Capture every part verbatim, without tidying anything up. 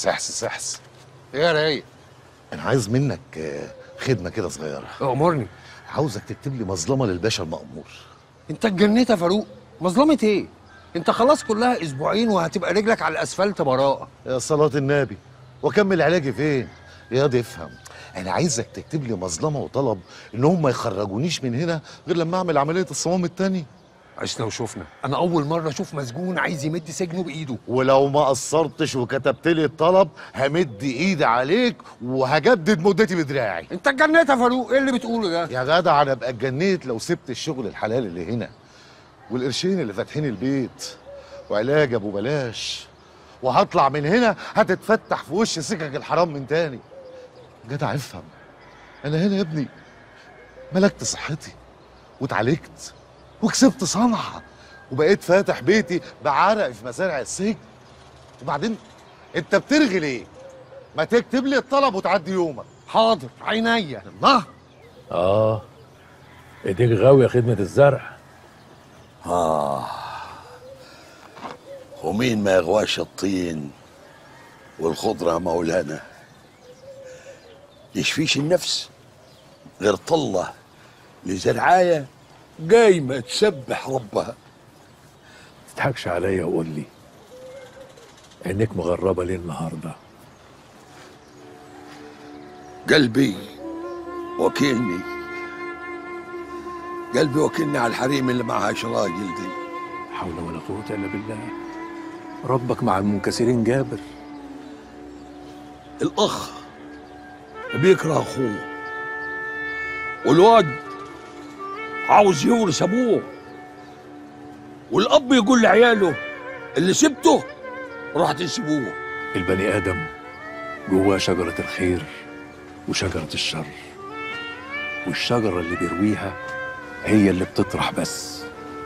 احسس احسس. ايه يا رايق؟ انا عايز منك آه، خدمه كده صغيره. امرني. عاوزك تكتب لي مظلمه للباشا المأمور. انت اتجنيت يا فاروق؟ مظلمه ايه؟ انت خلاص كلها اسبوعين وهتبقى رجلك على الاسفلت براءه. يا صلاه النبي، واكمل علاجي فين؟ يا دي افهم، انا عايزك تكتب لي مظلمه وطلب انهم ما يخرجونيش من هنا غير لما اعمل عمليه الصمام التاني. عشنا وشوفنا، انا اول مره اشوف مسجون عايز يمد سجنه بايده. ولو ما قصرتش وكتبت لي الطلب همد ايدي عليك وهجدد مدتي بدراعي. انت اتجنيت يا فاروق؟ ايه اللي بتقوله ده؟ يا جدع انا ابقى اتجنيت لو سبت الشغل الحلال اللي هنا والقرشين اللي فاتحين البيت وعلاج ابو بلاش، وهطلع من هنا هتتفتح في وش سكك الحرام من تاني. جدع افهم، انا هنا يا ابني ملكت صحتي واتعالجت وكسبت صنعه وبقيت فاتح بيتي بعرق في مزارع السجن. وبعدين انت بترغي ليه؟ ما تكتب لي الطلب وتعدي يومك. حاضر عينيا. الله. اه ايديك غاويه خدمه الزرع. آه ومين ما يغواش الطين والخضرة مولانا؟ يشفيش النفس غير طلة لزرعاية قايمة تسبح ربها. تضحكش عليا وقول لي عينيك مغربه ليه النهارده؟ قلبي وكيلني قلبي وكيلني على الحريم اللي معهاش راجل دي. حول ولا قوه الا بالله. ربك مع المنكسرين جابر. الأخ بيكره أخوه والواد عاوز يورث أبوه، والأب يقول لعياله اللي سبته راح تسيبوه. البني ادم جواه شجره الخير وشجره الشر، والشجره اللي بيرويها هي اللي بتطرح بس.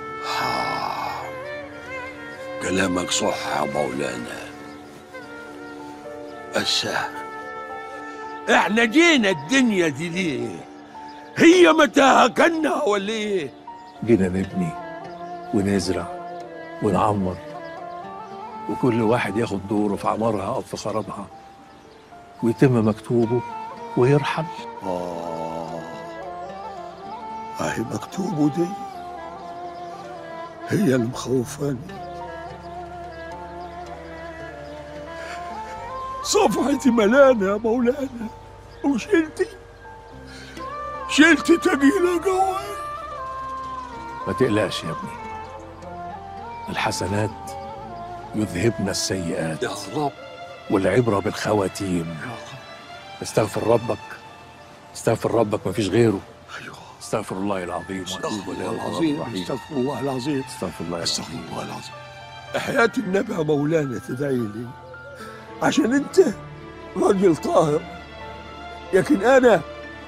كلامك صح يا مولانا. بس احنا جينا الدنيا دي ليه؟ هي متاهة كنا ولا ايه؟ جينا نبني ونزرع ونعمر، وكل واحد ياخد دوره في عمارها او في خرابها، ويتم مكتوبه ويرحل. آه أهي مكتوبه دي هي اللي مخوفاني. صفحتي ملانة يا مولانا، وشيلتي شيلتي تقيلة قوي. ما تقلقش يا ابني، الحسنات يذهبن السيئات يا رب، والعبرة بالخواتيم. يا رب. استغفر ربك، استغفر ربك، مفيش غيره. أيوه، استغفر الله العظيم. استغفر الله العظيم، استغفر الله العظيم، استغفر الله استغفر العظيم. الله العظيم. حياة النبي يا مولانا تدعي لي عشان انت راجل طاهر، لكن انا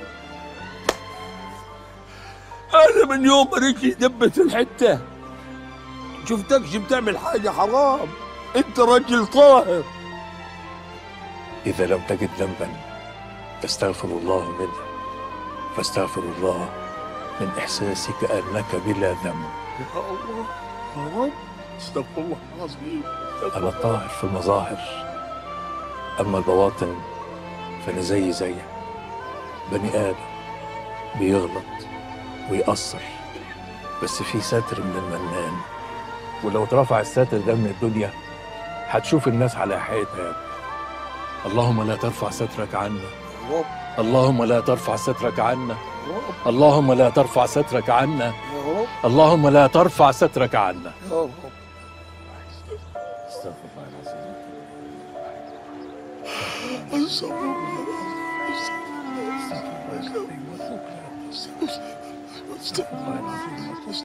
انا من يوم ما رجلي دبت الحته شفتكش بتعمل حاجه حرام. انت راجل طاهر. إذا لم تجد ذنبا تستغفر الله منه، فاستغفر الله من إحساسك أنك بلا ذنب. يا الله يا رب، استغفر الله العظيم. أنا طاهر في المظاهر، أما البواطن فأنا زي زيك، بني آدم بيغلط ويقصر، بس في ستر من المنان، ولو اترفع الستر ده من الدنيا هتشوف الناس على حقيقتها. اللهم لا ترفع سترك عنا، يا رب، اللهم لا ترفع سترك عنا، يا رب، اللهم لا ترفع سترك عنا، يا رب، اللهم لا ترفع سترك عنا. يا رب. استغفر الله العظيم. استغفر الله العظيم. استغفر الله العظيم.